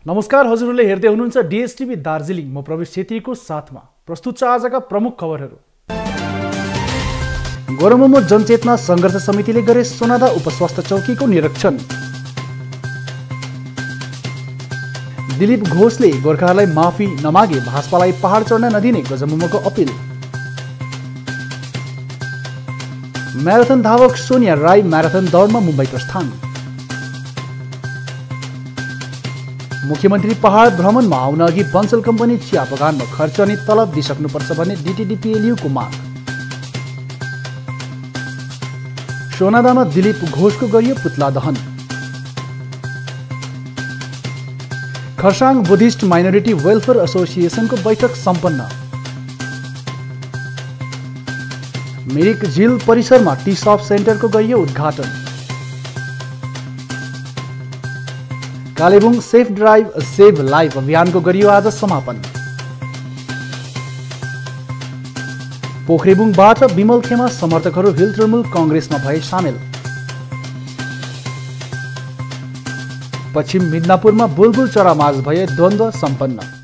नमस्कार, हजुरहरूले हेर्दै हुनुहुन्छ डीएसटीभी दार्जिलिङ। म प्रवेश छेत्रीको साथमा प्रस्तुत छ आजका प्रमुख खबरहरू। गोरमोमो जनचेतना संघर्ष समितिले गरे सोनादा उपस्वास्थ्य चौकीको निरीक्षण। दिलीप घोषले गोर्खाहरूलाई माफी नमागे भाजपालाई पहाड चढ्न नदिने गजमोमोको अपिल। म्याराथन धावक सोनिया राई म्याराथन दौडमा मुम्बई प्रस्थान। मुख्यमन्त्री पहाड भ्रमणमा आउन अघि बन्सल कम्पनी चिया बगानमा खर्च अनि तलब दिइसक्नुपर्छ भन्ने डिटिडिपिएलयुको माग। सोनादामा दिलीप घोषको गरियो पुतला दहन। खरसाङ बुद्धिस्ट माइनोरिटी वेलफेयर एसोसिएसनको बैठक सम्पन्न। मिरिक झिल परिसरमा टी सप सेन्टरको गरियो उद्घाटन। Kalimpong safe drive save life अभियानको गरियो आज समापन। पोखरेबुङबाट विमल खेमा समर्थकहरू हिल तृणमूल कांग्रेसमा भए सामेल। पश्चिम मिदनापुरमा बुलबुल चरा माझ भए द्वन्द्व सम्पन्न।